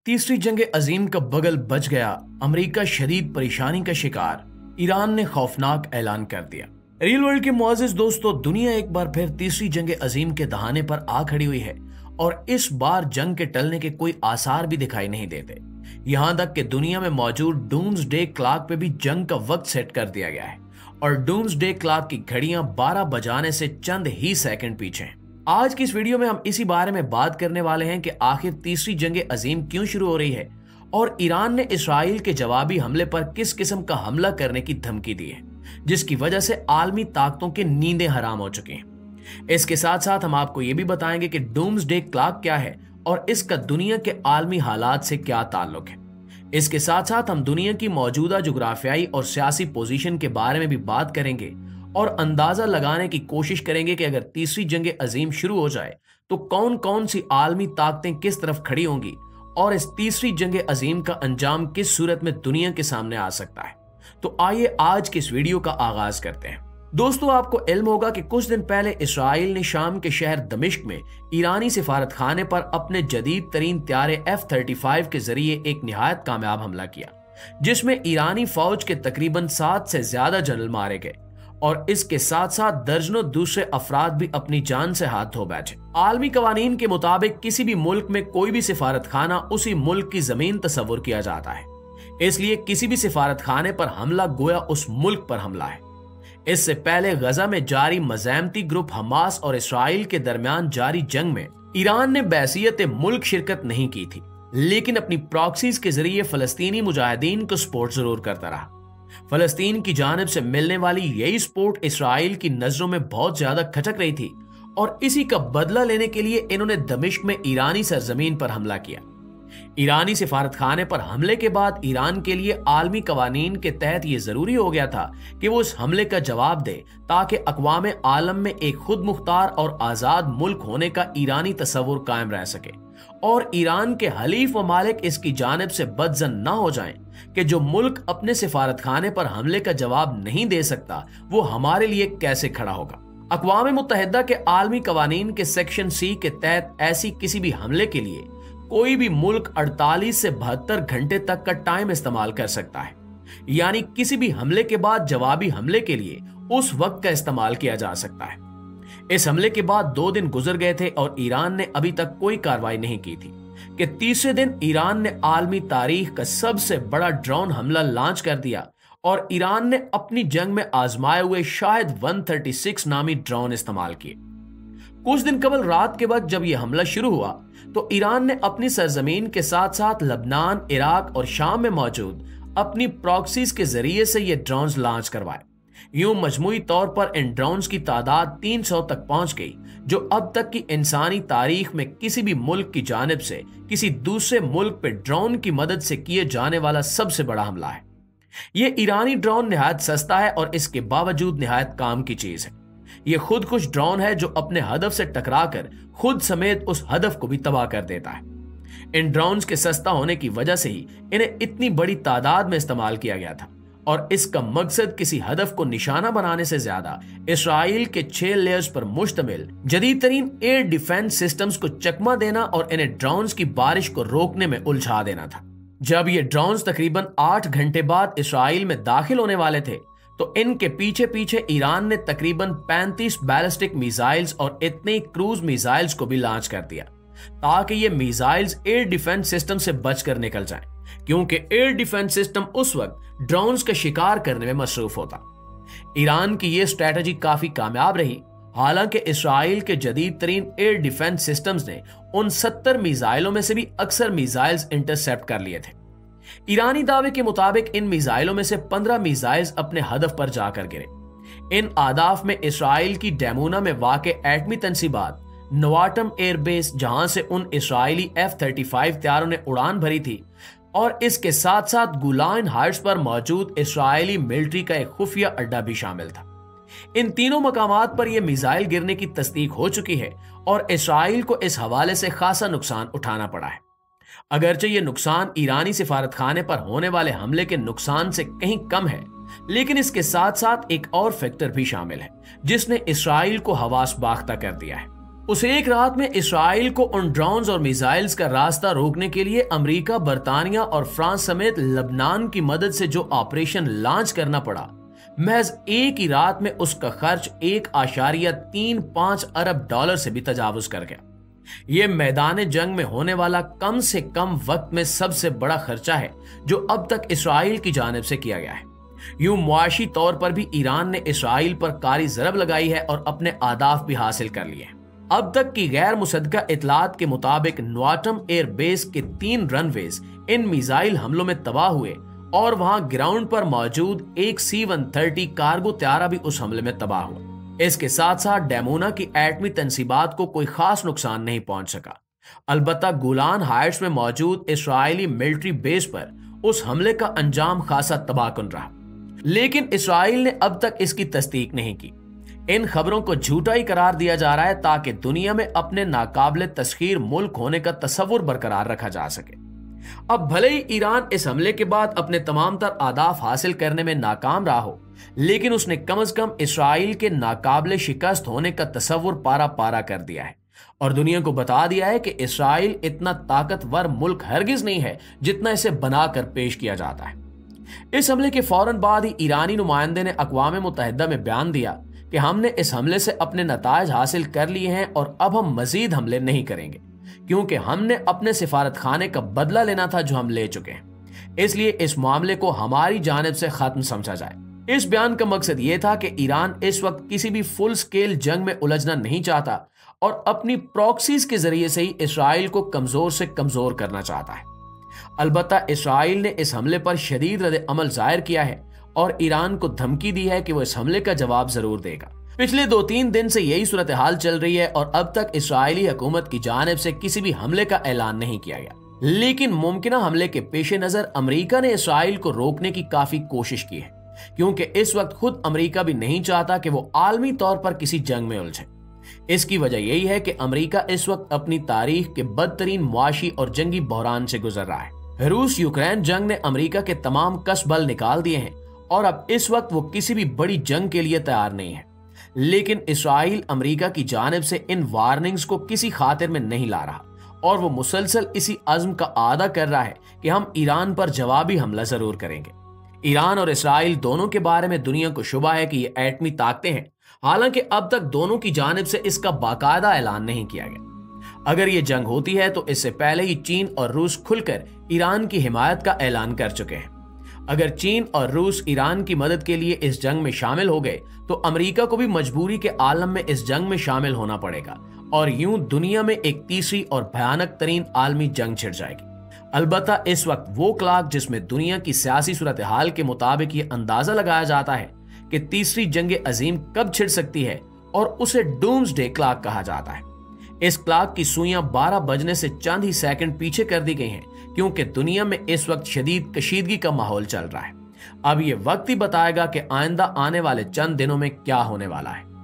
तीसरी जंग अजीम का बगल बच गया। अमेरिका शदीद परेशानी का शिकार। ईरान ने खौफनाक ऐलान कर दिया। रियल वर्ल्ड के मुआजिज दोस्तों, दुनिया एक बार फिर तीसरी जंग अजीम के दहाने पर आ खड़ी हुई है और इस बार जंग के टलने के कोई आसार भी दिखाई नहीं देते। यहां तक कि दुनिया में मौजूद डूम्सडे क्लॉक पे भी जंग का वक्त सेट कर दिया गया है और डूम्सडे क्लॉक की घड़ियां 12 बजाने से चंद ही सेकंड पीछे हैं। आज की इस वीडियो में हम इसी बारे में बात करने वाले हैं कि आखिर तीसरी जंग अजीम क्यों शुरू हो रही है और ईरान ने इसराइल के जवाबी हमले पर किस किस्म का हमला करने की धमकी दी है, जिसकी वजह से आलमी ताकतों की नींदें हराम हो चुकी हैं। इसके साथ साथ हम आपको यह भी बताएंगे कि डूम्सडे क्लॉक क्या है और इसका दुनिया के आलमी हालात से क्या ताल्लुक है। इसके साथ साथ हम दुनिया की मौजूदा जुग्राफियाई और सियासी पोजीशन के बारे में भी बात करेंगे और अंदाजा लगाने की कोशिश करेंगे कि अगर तीसरी जंग अजीम शुरू हो जाए तो कौन कौन सी आलमी ताकतें किस तरफ खड़ी होंगी और इस तीसरी जंग अजीम का अंजाम किस सूरत में दुनिया के सामने आ सकता है। तो आइए आज की इस वीडियो का आगाज करते हैं। दोस्तों, आपको इल्म होगा कि कुछ दिन पहले इसराइल ने शाम के शहर दमिश्क में ईरानी सिफारत खाने पर अपने जदीद तरीन त्यारे F-35 के जरिए एक निहायत कामयाब हमला किया, जिसमें ईरानी फौज के तकरीबन 7 से ज्यादा जनरल मारे गए और इसके साथ साथ दर्जनों दूसरे अफराद भी अपनी जान से हाथ धो बैठे। आलमी कवानीन के मुताबिक किसी भी मुल्क में कोई भी सिफारत खाना उसी मुल्क की जमीन तस्वुर किया जाता है, इसलिए किसी भी सिफारत खाने पर हमला गोया उस मुल्क पर हमला है। इससे पहले गजा में जारी मज़ामती ग्रुप हमास और इसराइल के दरमियान जारी जंग में ईरान ने बैसियत मुल्क शिरकत नहीं की थी, लेकिन अपनी प्रॉक्सीज के जरिए फलस्तीनी मुजाहिदीन को सपोर्ट जरूर करता रहा। फलस्तीन की जानिब से मिलने वाली यही सपोर्ट इसराइल की नजरों में बहुत ज्यादा खटक रही थी और इसी का बदला लेने के लिए इन्होंने दमिश्क में ईरानी सरजमीन पर हमला किया। ईरानी सिफारत खाने पर हमले के बाद ईरान के लिए आलमी कवानीन के तहत यह जरूरी हो गया था कि वो उस हमले का जवाब दे ताकि अक़वाम आलम में एक खुद मुख्तार और आजाद मुल्क होने का ईरानी तस्वुर कायम रह सके और ईरान के हलीफ ममालिक इसकी जानिब से बदजन न हो जाएं कि जो मुल्क अपने सिफारत खाने पर हमले का जवाब नहीं दे सकता वो हमारे लिए कैसे खड़ा होगा। अक़वाम मुत्तहिदा के आलमी कवानीन के सेक्शन सी के तहत ऐसी किसी भी हमले के लिए कोई भी मुल्क 48 से 72 घंटे तक का टाइम इस्तेमाल कर सकता है, यानी किसी भी हमले के बाद जवाबी हमले के लिए उस वक्त का इस्तेमाल किया जा सकता है। इस हमले के बाद 2 दिन गुजर गए थे और ईरान ने अभी तक कोई कार्रवाई नहीं की थी कि तीसरे दिन ईरान ने आलमी तारीख का सबसे बड़ा ड्रोन हमला लॉन्च कर दिया और ईरान ने अपनी जंग में आजमाए हुए शायद 136 नामी ड्रोन इस्तेमाल किए। कुछ दिन कबल रात के वक्त जब यह हमला शुरू हुआ तो ईरान ने अपनी सरजमीन के साथ साथ लबनान, इराक और शाम में मौजूद अपनी प्रॉक्सीज के जरिए से ये ड्रोन्स लॉन्च करवाए। यूं मजमूई तौर पर इन ड्रोन्स की तादाद 300 तक पहुंच गई, जो अब तक की इंसानी तारीख में किसी भी मुल्क की जानिब से किसी दूसरे मुल्क पे ड्रोन की मदद से किए जाने वाला सबसे बड़ा हमला है। यह ईरानी ड्रोन निहायत सस्ता है और इसके बावजूद निहायत काम की चीज है। यह खुदकुश ड्रोन है जो अपने हदफ से टकराकर खुद समेत उस हदफ को भी तबाह कर देता है। इन ड्रोन्स के सस्ता होने की वजह से ही इन्हें इतनी बड़ी तादाद में इस्तेमाल किया गया था और इसका मकसद किसी हदफ को निशाना बनाने से ज्यादा इसराइल के 6 लेयर्स पर मुश्तमिल जदीद तरीन एयर डिफेंस सिस्टम्स को चकमा देना और इन्हें ड्रोन्स की बारिश को रोकने में उलझा देना था। जब ये ड्रोन्स तकरीबन 8 घंटे बाद इसराइल में दाखिल होने वाले थे तो इनके पीछे पीछे ईरान ने तकरीबन 35 बैलिस्टिक मिसाइल्स और इतने क्रूज मिसाइल्स को भी लॉन्च कर दिया ताकि ये मिसाइल्स एयर डिफेंस सिस्टम से बचकर निकल जाएं, क्योंकि एयर डिफेंस सिस्टम उस वक्त ड्रोन्स का शिकार करने में मसरूफ होता। ईरान की यह स्ट्रेटजी काफी कामयाब रही, हालांकि इसराइल के जदीद तरीन एयर डिफेंस सिस्टम्स ने उन 70 मिसाइलों में से भी अक्सर मिसाइल्स इंटरसेप्ट कर लिए थे। ईरानी दावे के मुताबिक इन मिसाइलों में से 15 मिसाइल्स अपने हदफ पर जाकर गिरे। इन आदाफ में इसराइल की डैमूना में वाक़े एटमी तंसीबात, नवाटम एयरबेस जहां से उन इसराइली F-35 त्यारों ने उड़ान भरी थी, और इसके साथ साथ गुलान हाइट्स पर मौजूद इसराइली मिलिट्री का एक खुफिया अड्डा भी शामिल था। इन तीनों मकामात पर यह मिसाइल गिरने की तस्दीक हो चुकी है और इसराइल को इस हवाले से खासा नुकसान उठाना पड़ा है। अगरचे ये नुकसान ईरानी सिफारत खाने पर होने वाले हमले के नुकसान से कहीं कम है, लेकिन इसके साथ साथ एक और फैक्टर भी शामिल है जिसने इसराइल को हवास बाख्ता कर दिया है। उस एक रात में इसराइल को उन ड्रोन्स और मिसाइल्स का रास्ता रोकने के लिए अमेरिका, बर्तानिया और फ्रांस समेत लबनान की मदद से जो ऑपरेशन लॉन्च करना पड़ा, महज एक ही रात में उसका खर्च 1.35 अरब डॉलर से भी तजावुज कर गया। यह मैदान जंग में होने वाला कम से कम वक्त में सबसे बड़ा खर्चा है जो अब तक इसराइल की जानिब से किया गया है। यूं मुआशी तौर पर भी ईरान ने इसराइल पर कारी जरब लगाई है और अपने आदाफ भी हासिल कर लिए हैं। अब तक की गैर मुसद्दका इतलात के मुताबिक नवाटम एयर बेस के 3 रनवेज इन मिसाइल हमलों में तबाह हुए और वहां ग्राउंड पर मौजूद एक C-130 कार्गो त्यारा भी उस हमले में तबाह हुआ। इसके साथ साथ डैमोना की एटमी तंसीबात को कोई खास नुकसान नहीं पहुंच सका। अलबत्ता गोलान हाइट्स में मौजूद इसराइली मिलिट्री बेस पर उस हमले का अंजाम खासा तबाहकुन रहा, लेकिन इसराइल ने अब तक इसकी तस्दीक नहीं की। इन खबरों को झूठा ही करार दिया जा रहा है ताकि दुनिया में अपने नाकाबिले तस्खीर मुल्क होने का तस्वुर बरकरार रखा जा सके। अब भले ही ईरान इस हमले के बाद अपने तमाम तर आदाफ हासिल करने में नाकाम रहा हो, लेकिन उसने कम से कम इसराइल के नाकाबिले शिकस्त होने का तस्वुर पारा पारा कर दिया है और दुनिया को बता दिया है कि इसराइल इतना ताकतवर मुल्क हरगिज नहीं है जितना इसे बनाकर पेश किया जाता है। इस हमले के फौरन बाद ही ईरानी नुमाइंदे ने अक़वाम मुत्तहिदा में बयान दिया कि हमने इस हमले से अपने नताइज हासिल कर लिए हैं और अब हम मजीद हमले नहीं करेंगे, क्योंकि हमने अपने सिफारत खाने का बदला लेना था जो हम ले चुके हैं। इसलिए इस मामले को हमारी जानिब से खत्म समझा जाए। इस बयान का मकसद यह था कि ईरान इस वक्त किसी भी फुल स्केल जंग में उलझना नहीं चाहता और अपनी प्रॉक्सीज के जरिए से ही इसराइल को कमजोर से कमजोर करना चाहता है। अलबत्ता इसराइल ने इस हमले पर शदीद रद्द अमल जाहिर किया है और ईरान को धमकी दी है कि वो इस हमले का जवाब जरूर देगा। पिछले 2-3 दिन से यही सूरत हाल चल रही है और अब तक इसराइली हुकूमत की जानिब से किसी भी हमले का ऐलान नहीं किया गया, लेकिन मुमकिन हमले के पेश नजर अमेरिका ने इसराइल को रोकने की काफी कोशिश की है, क्योंकि इस वक्त खुद अमेरिका भी नहीं चाहता कि वो आलमी तौर पर किसी जंग में उलझे। इसकी वजह यही है कि अमेरिका इस वक्त अपनी तारीख के बदतरीन मुआशी और जंगी बहरान से गुजर रहा है। रूस यूक्रेन जंग ने अमेरिका के तमाम कसबल निकाल दिए हैं और अब इस वक्त वो किसी भी बड़ी जंग के लिए तैयार नहीं है, लेकिन इसराइल अमेरिका की जानिब से इन वार्निंग्स को किसी खातिर में नहीं ला रहा और वो मुसलसल इसी अज़्म का आदा कर रहा है कि हम ईरान पर जवाबी हमला जरूर करेंगे। ईरान और इसराइल दोनों के बारे में दुनिया को शुबा है कि ये एटमी ताकतें हैं, हालांकि अब तक दोनों की जानिब से इसका बाकायदा ऐलान नहीं किया गया। अगर ये जंग होती है तो इससे पहले ही चीन और रूस खुलकर ईरान की हिमायत का ऐलान कर चुके हैं। अगर चीन और रूस ईरान की मदद के लिए इस जंग में शामिल हो गए तो अमेरिका को भी मजबूरी के आलम में इस जंग में शामिल होना पड़ेगा और यूं दुनिया में एक तीसरी और भयानक तरीन आलमी जंग छिड़ जाएगी। अलबत्ता इस वक्त वो क्लॉक जिसमें दुनिया की सियासी सूरत हाल के मुताबिक ये अंदाजा लगाया जाता है कि तीसरी जंग अजीम कब छिड़ सकती है और उसे डूम्सडे क्लॉक कहा जाता है। इस क्लॉक की सुइयां 12 बजने से चंद ही सेकंड पीछे कर दी गई हैं, क्योंकि दुनिया में इस वक्त शदीद कशीदगी का माहौल चल रहा है। अब ये वक्त ही बताएगा कि आइंदा आने वाले चंद दिनों में क्या होने वाला है।